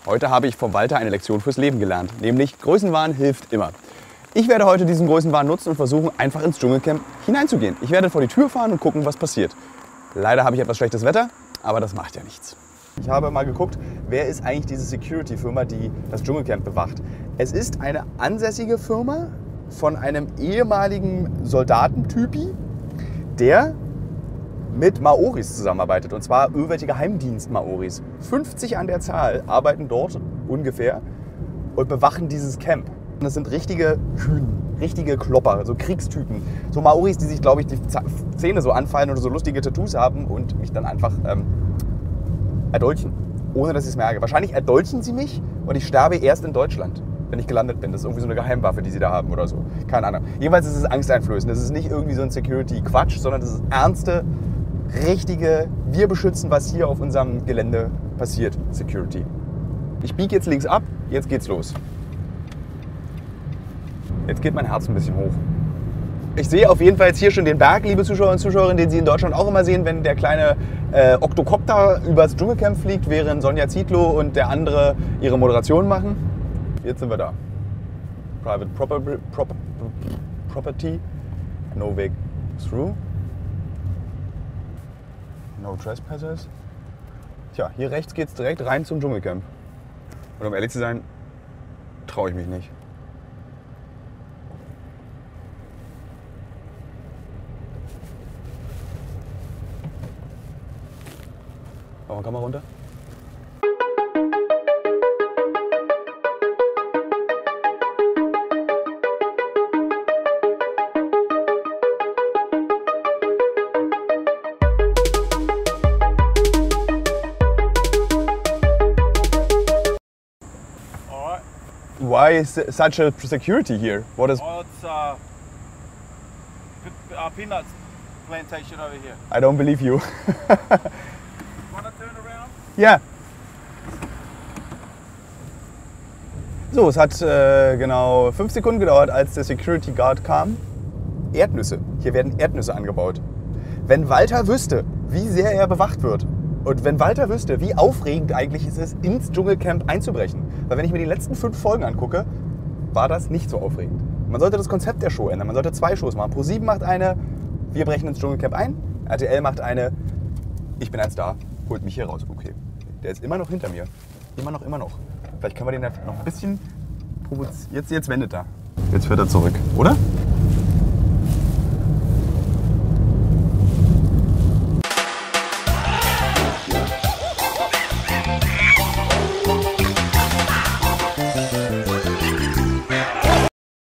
Heute habe ich vom Walter eine Lektion fürs Leben gelernt, nämlich Größenwahn hilft immer. Ich werde heute diesen Größenwahn nutzen und versuchen, einfach ins Dschungelcamp hineinzugehen. Ich werde vor die Tür fahren und gucken, was passiert. Leider habe ich etwas schlechtes Wetter, aber das macht ja nichts. Ich habe mal geguckt, wer ist eigentlich diese Security-Firma, die das Dschungelcamp bewacht. Es ist eine ansässige Firma von einem ehemaligen Soldatentypi, der mit Maoris zusammenarbeitet, und zwar irgendwelche Geheimdienst-Maoris. 50 an der Zahl arbeiten dort ungefähr und bewachen dieses Camp. Das sind richtige Hühn, richtige Klopper, so Kriegstypen. So Maoris, die sich, glaube ich, die Zähne so anfallen oder so lustige Tattoos haben und mich dann einfach erdolchen, ohne dass ich es merke. Wahrscheinlich erdolchen sie mich und ich sterbe erst in Deutschland, wenn ich gelandet bin. Das ist irgendwie so eine Geheimwaffe, die sie da haben oder so. Keine Ahnung. Jedenfalls ist es angsteinflößend. Das ist nicht irgendwie so ein Security-Quatsch, sondern das ist ernste, richtige, wir beschützen, was hier auf unserem Gelände passiert, Security. Ich biege jetzt links ab, jetzt geht's los. Jetzt geht mein Herz ein bisschen hoch. Ich sehe auf jeden Fall jetzt hier schon den Berg, liebe Zuschauer und Zuschauerinnen, den Sie in Deutschland auch immer sehen, wenn der kleine Oktokopter übers Dschungelcamp fliegt, während Sonja Zietlow und der andere ihre Moderation machen. Jetzt sind wir da. Private Property, no way through, no trespassers. Tja, hier rechts geht es direkt rein zum Dschungelcamp. Und um ehrlich zu sein, traue ich mich nicht. Komm mal runter. Why is such a security here? What is? Oh, it's peanuts plantation over here. I don't believe you. Wanna turn around? Ja. So, es hat genau 5 Sekunden gedauert, als der Security Guard kam. Erdnüsse. Hier werden Erdnüsse angebaut. Wenn Walter wüsste, wie sehr er bewacht wird, und wenn Walter wüsste, wie aufregend eigentlich es ist, ins Dschungelcamp einzubrechen. Weil wenn ich mir die letzten 5 Folgen angucke, war das nicht so aufregend. Man sollte das Konzept der Show ändern. Man sollte 2 Shows machen. Pro7 macht eine, wir brechen ins Dschungelcamp ein. RTL macht eine, ich bin ein Star, holt mich hier raus. Okay, der ist immer noch hinter mir. Immer noch. Vielleicht können wir den noch ein bisschen provozieren. Jetzt wendet er. Jetzt fährt er zurück, oder?